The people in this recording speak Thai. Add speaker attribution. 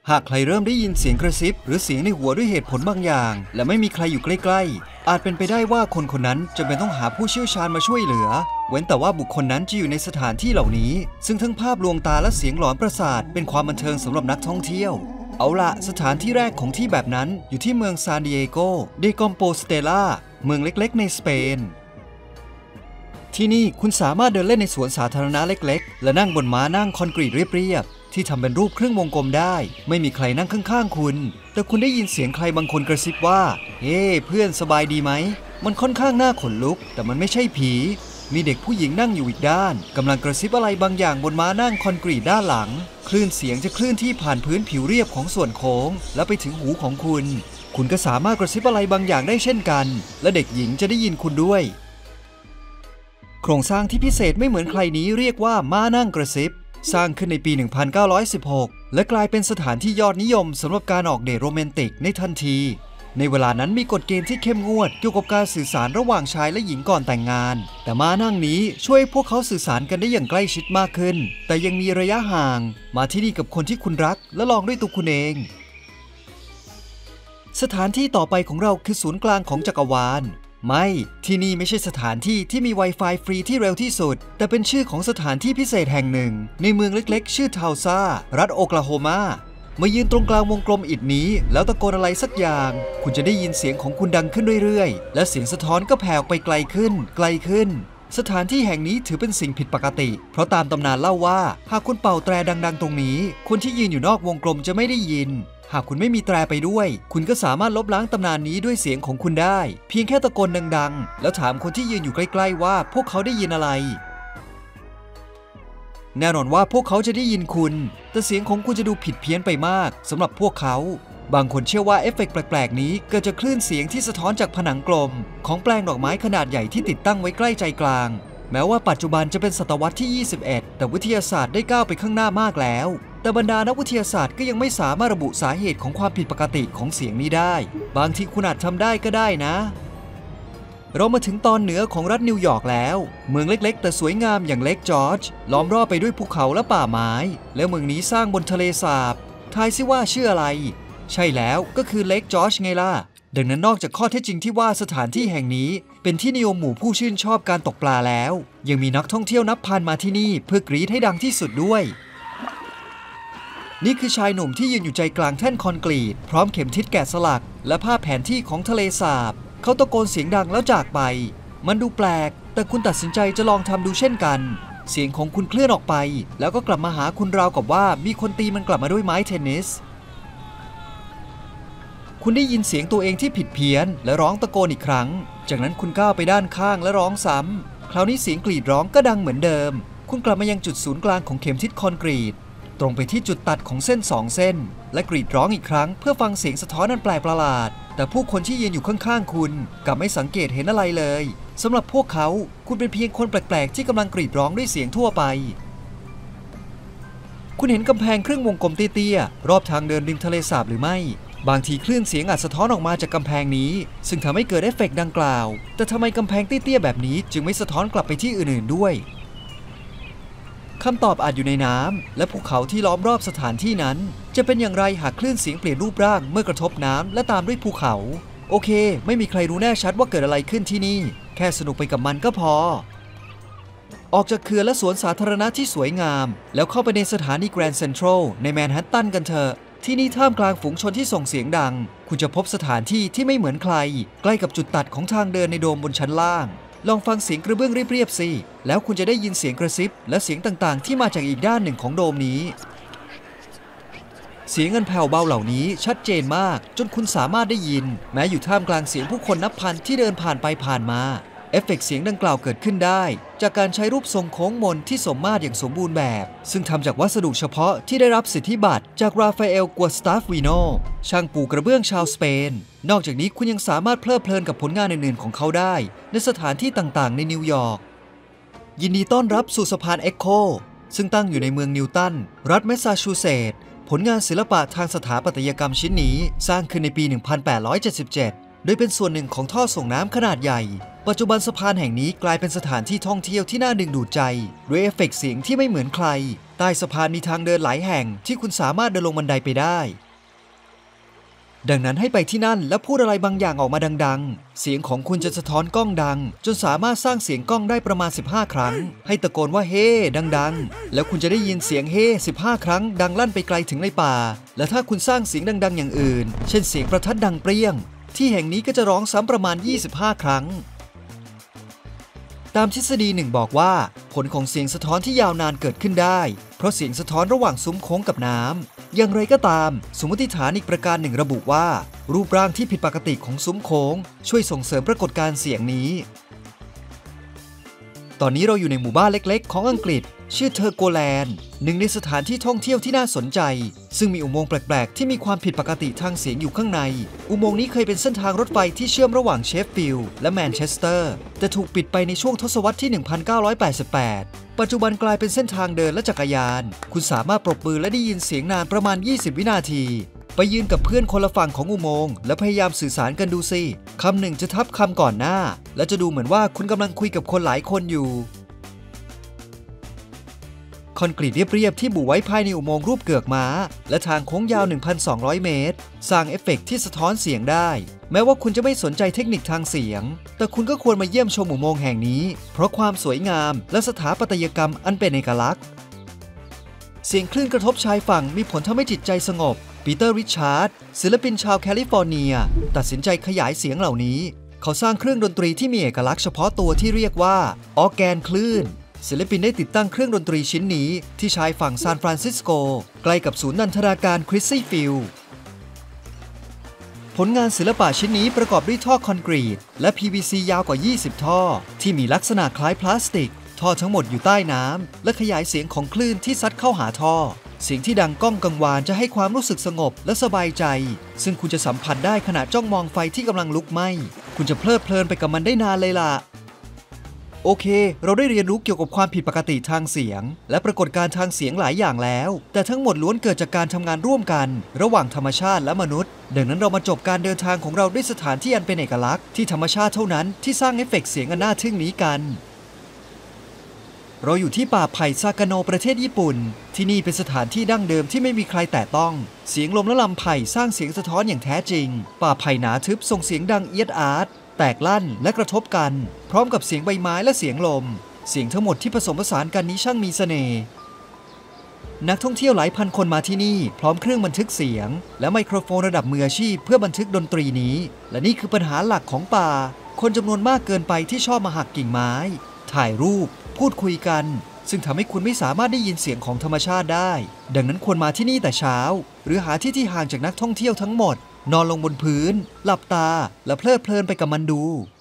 Speaker 1: หากใครเริ่มได้ยินเสียงกระซิบหรือเสียงในหัวด้วยเหตุผลบางอย่างและไม่มีใครอยู่ใกล้ๆอาจเป็นไปได้ว่าคนคนนั้นจะเป็นต้องหาผู้เชี่ยวชาญมาช่วยเหลือเว้นแต่ว่าบุคคลนั้นจะอยู่ในสถานที่เหล่านี้ซึ่งทั้งภาพลวงตาและเสียงหลอนประสาทเป็นความบันเทิงสำหรับนักท่องเที่ยวเอาล่ะสถานที่แรกของที่แบบนั้นอยู่ที่เมืองซานดิเอโกเดคอมโปสเตลาเมืองเล็กๆในสเปนที่นี่คุณสามารถเดินเล่นในสวนสาธารณะเล็กๆและนั่งบนม้านั่งคอนกรีตเรียบๆที่ทำเป็นรูปครึ่งวงกลมได้ไม่มีใครนั่งข้างๆคุณแต่คุณได้ยินเสียงใครบางคนกระซิบว่าเฮ้เพื่อนสบายดีไหมมันค่อนข้างน่าขนลุกแต่มันไม่ใช่ผีมีเด็กผู้หญิงนั่งอยู่อีกด้านกำลังกระซิบอะไรบางอย่างบนม้านั่งคอนกรีตด้านหลังคลื่นเสียงจะเคลื่อนที่ผ่านพื้นผิวเรียบของส่วนโค้งและไปถึงหูของคุณก็สามารถกระซิบอะไรบางอย่างได้เช่นกันและเด็กหญิงจะได้ยินคุณด้วยโครงสร้างที่พิเศษไม่เหมือนใครนี้เรียกว่าม้านั่งกระซิบสร้างขึ้นในปี 1916 และกลายเป็นสถานที่ยอดนิยมสำหรับการออกเดทโรแมนติกในทันทีในเวลานั้นมีกฎเกณฑ์ที่เข้มงวดเกี่ยวกับการสื่อสารระหว่างชายและหญิงก่อนแต่งงานแต่ม้านั่งนี้ช่วยพวกเขาสื่อสารกันได้อย่างใกล้ชิดมากขึ้นแต่ยังมีระยะห่างมาที่นี่กับคนที่คุณรักและลองด้วยตัวคุณเองสถานที่ต่อไปของเราคือศูนย์กลางของจักรวาลไม่ที่นี่ไม่ใช่สถานที่ที่มี Wi-Fi ฟรีที่เร็วที่สุดแต่เป็นชื่อของสถานที่พิเศษแห่งหนึ่งในเมืองเล็กๆชื่อทาวซารัฐโอคลาโฮมามายืนตรงกลางวงกลมอิฐนี้แล้วตะโกนอะไรสักอย่างคุณจะได้ยินเสียงของคุณดังขึ้นเรื่อยๆและเสียงสะท้อนก็แผ่ออกไปไกลขึ้นสถานที่แห่งนี้ถือเป็นสิ่งผิดปกติเพราะตามตำนานเล่าว่าหากคุณเป่าแตรดังๆตรงนี้คนที่ยืนอยู่นอกวงกลมจะไม่ได้ยินหากคุณไม่มีแตรไปด้วยคุณก็สามารถลบล้างตำนานนี้ด้วยเสียงของคุณได้เพียงแค่ตะโกนดังๆแล้วถามคนที่ยืนอยู่ใกล้ๆว่าพวกเขาได้ยินอะไรแน่นอนว่าพวกเขาจะได้ยินคุณแต่เสียงของคุณจะดูผิดเพี้ยนไปมากสำหรับพวกเขาบางคนเชื่อว่าเอฟเฟกต์แปลกๆนี้เกิดจากคลื่นเสียงที่สะท้อนจากผนังกลมของแปลงดอกไม้ขนาดใหญ่ที่ติดตั้งไว้ใกล้ใจกลางแม้ว่าปัจจุบันจะเป็นศตวรรษที่ 21 แต่วิทยาศาสตร์ได้ก้าวไปข้างหน้ามากแล้วแต่บรรดานักวิทยาศาสตร์ก็ยังไม่สามารถระบุสาเหตุของความผิดปกติของเสียงนี้ได้บางทีคุณอาจทำได้ก็ได้นะเรามาถึงตอนเหนือของรัฐนิวยอร์กแล้วเมืองเล็กๆแต่สวยงามอย่างเลคจอร์จล้อมรอบไปด้วยภูเขาและป่าไม้และเมืองนี้สร้างบนทะเลสาบทายซิว่าชื่ออะไรใช่แล้วก็คือเลคจอร์จไงล่ะดังนั้นนอกจากข้อเท็จจริงที่ว่าสถานที่แห่งนี้เป็นที่นิยมหมู่ผู้ชื่นชอบการตกปลาแล้วยังมีนักท่องเที่ยวนับพันมาที่นี่เพื่อกรี๊ดให้ดังที่สุดด้วยนี่คือชายหนุ่มที่ยืนอยู่ใจกลางแท่นคอนกรีตพร้อมเข็มทิศแกะสลักและภาพแผนที่ของทะเลสาบเขาตะโกนเสียงดังแล้วจากไปมันดูแปลกแต่คุณตัดสินใจจะลองทำดูเช่นกันเสียงของคุณเคลื่อนออกไปแล้วก็กลับมาหาคุณราวกับว่ามีคนตีมันกลับมาด้วยไม้เทนนิสคุณได้ยินเสียงตัวเองที่ผิดเพี้ยนและร้องตะโกนอีกครั้งจากนั้นคุณก้าวไปด้านข้างและร้องซ้ำคราวนี้เสียงกรีดร้องก็ดังเหมือนเดิมคุณกลับมายังจุดศูนย์กลางของเข็มทิศคอนกรีตตรงไปที่จุดตัดของเส้น2เส้นและกรีดร้องอีกครั้งเพื่อฟังเสียงสะท้อนอันแปลกประหลาดแต่ผู้คนที่ยืนอยู่ข้างๆคุณกลับไม่สังเกตเห็นอะไรเลยสำหรับพวกเขาคุณเป็นเพียงคนแปลกๆที่กำลังกรีดร้องด้วยเสียงทั่วไปคุณเห็นกำแพงครึ่งวงกลมเตี้ยๆรอบทางเดินริมทะเลสาบหรือไม่บางทีคลื่นเสียงอาจสะท้อนออกมาจากกำแพงนี้ซึ่งทำให้เกิดเอฟเฟกต์ดังกล่าวแต่ทำไมกำแพงเตี้ยๆแบบนี้จึงไม่สะท้อนกลับไปที่อื่นๆด้วยคำตอบอาจอยู่ในน้ำและภูเขาที่ล้อมรอบสถานที่นั้นจะเป็นอย่างไรหากคลื่นเสียงเปลี่ยนรูปร่างเมื่อกระทบน้ำและตามด้วยภูเขาโอเคไม่มีใครรู้แน่ชัดว่าเกิดอะไรขึ้นที่นี่แค่สนุกไปกับมันก็พอออกจากเขื่อนและสวนสาธารณะที่สวยงามแล้วเข้าไปในสถานีแกรนด์เซ็นทรัลในแมนฮัตตันกันเถอะที่นี่ท่ามกลางฝูงชนที่ส่งเสียงดังคุณจะพบสถานที่ที่ไม่เหมือนใครใกล้กับจุดตัดของทางเดินในโดมบนชั้นล่างลองฟังเสียงกระเบื้องเรียบๆสิแล้วคุณจะได้ยินเสียงกระซิบและเสียงต่างๆที่มาจากอีกด้านหนึ่งของโดมนี้เสียงอันแผ่วเบาเหล่านี้ชัดเจนมากจนคุณสามารถได้ยินแม้อยู่ท่ามกลางเสียงผู้คนนับพันที่เดินผ่านไปผ่านมาเอฟเฟกต์เสียงดังกล่าวเกิดขึ้นได้จากการใช้รูปทรงโค้งมนที่สมมาตรอย่างสมบูรณ์แบบซึ่งทำจากวัสดุเฉพาะที่ได้รับสิทธิบัตรจากราฟาเอล กัวสตาฟวีโนช่างปูกระเบื้องชาวสเปนนอกจากนี้คุณยังสามารถเพลิดเพลินกับผลงานอื่นๆของเขาได้ในสถานที่ต่างๆในนิวยอร์กยินดีต้อนรับสู่สะพานเอ็กโคซึ่งตั้งอยู่ในเมืองนิวตันรัฐแมสซาชูเซตส์ผลงานศิลปะทางสถาปัตยกรรมชิ้นนี้สร้างขึ้นในปี 1877 โดยเป็นส่วนหนึ่งของท่อส่งน้ำขนาดใหญ่ปัจจุบันสะพานแห่งนี้กลายเป็นสถานที่ท่องเที่ยวที่น่าดึงดูดใจด้วยเอฟเฟกต์เสียงที่ไม่เหมือนใครใต้สะพานมีทางเดินหลายแห่งที่คุณสามารถเดินลงบันไดไปได้ดังนั้นให้ไปที่นั่นและพูดอะไรบางอย่างออกมาดังๆเสียงของคุณจะสะท้อนกล้องดังจนสามารถสร้างเสียงกล้องได้ประมาณ15ครั้งให้ตะโกนว่าเฮ้ดังๆแล้วคุณจะได้ยินเสียงเฮ้15ครั้งดังลั่นไปไกลถึงในป่าและถ้าคุณสร้างเสียงดังๆอย่างอื่นเช่นเสียงประทัดดังเปรี้ยงที่แห่งนี้ก็จะร้องซ้ำประมาณ25ครั้งตามทฤษฎีหนึ่งบอกว่าผลของเสียงสะท้อนที่ยาวนานเกิดขึ้นได้เพราะเสียงสะท้อนระหว่างซุ้มโค้งกับน้ำอย่างไรก็ตามสมมติฐานอีกประการหนึ่งระบุว่ารูปร่างที่ผิดปกติของซุ้มโค้งช่วยส่งเสริมปรากฏการณ์เสียงนี้ตอนนี้เราอยู่ในหมู่บ้านเล็กๆของอังกฤษชื่อเทอร์โกแลนด์หนึ่งในสถานที่ท่องเที่ยวที่น่าสนใจซึ่งมีอุโมงค์แปลกๆที่มีความผิดปกติทางเสียงอยู่ข้างในอุโมงค์นี้เคยเป็นเส้นทางรถไฟที่เชื่อมระหว่างเชฟฟิลด์และแมนเชสเตอร์แต่ถูกปิดไปในช่วงทศวรรษที่ 1988 ปัจจุบันกลายเป็นเส้นทางเดินและจักรยานคุณสามารถปรบมือและได้ยินเสียงนานประมาณ20วินาทีไปยืนกับเพื่อนคนละฝั่งของอุโมงค์และพยายามสื่อสารกันดูสิคำหนึ่งจะทับคำก่อนหน้าและจะดูเหมือนว่าคุณกำลังคุยกับคนหลายคนอยู่คอนกรีตเรียบๆที่บุไว้ภายในอุโมงค์รูปเกือกม้าและทางโค้งยาว 1,200 เมตรสร้างเอฟเฟกต์ที่สะท้อนเสียงได้แม้ว่าคุณจะไม่สนใจเทคนิคทางเสียงแต่คุณก็ควรมาเยี่ยมชมอุโมงค์แห่งนี้เพราะความสวยงามและสถาปัตยกรรมอันเป็นเอกลักษณ์เสียงคลื่นกระทบชายฝั่งมีผลทำให้จิตใจสงบปีเตอร์ริชาร์ดศิลปินชาวแคลิฟอร์เนียตัดสินใจขยายเสียงเหล่านี้เขาสร้างเครื่องดนตรีที่มีเอกลักษณ์เฉพาะตัวที่เรียกว่าออร์แกนคลื่นศิลปินได้ติดตั้งเครื่องดนตรีชิ้นนี้ที่ชายฝั่งซานฟรานซิสโกใกล้กับศูนย์นันทนาการคริสซี่ฟิลด์ผลงานศิลปะชิ้นนี้ประกอบด้วยท่อคอนกรีตและ PVC ยาวกว่า20ท่อที่มีลักษณะคล้ายพลาสติกท่อทั้งหมดอยู่ใต้น้ำและขยายเสียงของคลื่นที่ซัดเข้าหาท่อเสียงที่ดังก้องกังวานจะให้ความรู้สึกสงบและสบายใจซึ่งคุณจะสัมผัสได้ขณะจ้องมองไฟที่กำลังลุกไหม้คุณจะเพลิดเพลินไปกับมันได้นานเลยล่ะโอเคเราได้เรียนรู้เกี่ยวกับความผิดปกติทางเสียงและปรากฏการณ์ทางเสียงหลายอย่างแล้วแต่ทั้งหมดล้วนเกิดจากการทำงานร่วมกันระหว่างธรรมชาติและมนุษย์ดังนั้นเรามาจบการเดินทางของเราด้วยสถานที่อันเป็นเอกลักษณ์ที่ธรรมชาติเท่านั้นที่สร้างเอฟเฟกต์เสียงอันน่าทึ่งนี้กันเราอยู่ที่ป่าไผ่ซากาโนประเทศญี่ปุ่นที่นี่เป็นสถานที่ดั้งเดิมที่ไม่มีใครแตะต้องเสียงลมและลำไผ่สร้างเสียงสะท้อนอย่างแท้จริงป่าไผ่หนาทึบส่งเสียงดังเอียดอาร์ตแตกลั่นและกระทบกันพร้อมกับเสียงใบไม้และเสียงลมเสียงทั้งหมดที่ผสมผสานกันนี้ช่างมีเสน่ห์นักท่องเที่ยวหลายพันคนมาที่นี่พร้อมเครื่องบันทึกเสียงและไมโครโฟนระดับมืออาชีพเพื่อบันทึกดนตรีนี้และนี่คือปัญหาหลักของป่าคนจำนวนมากเกินไปที่ชอบมาหักกิ่งไม้ถ่ายรูปพูดคุยกันซึ่งทำให้คุณไม่สามารถได้ยินเสียงของธรรมชาติได้ดังนั้นควรมาที่นี่แต่เช้าหรือหาที่ห่างจากนักท่องเที่ยวทั้งหมดนอนลงบนพื้นหลับตาและเพลิดเพลินไปกับมันดู